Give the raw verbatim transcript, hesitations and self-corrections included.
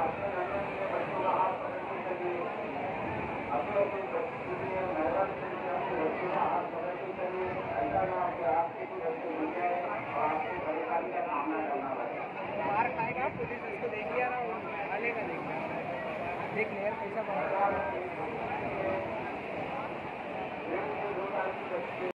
मार खाएगा पुलिस, उसको देख लिया ना, लेगा देख लिया पैसा।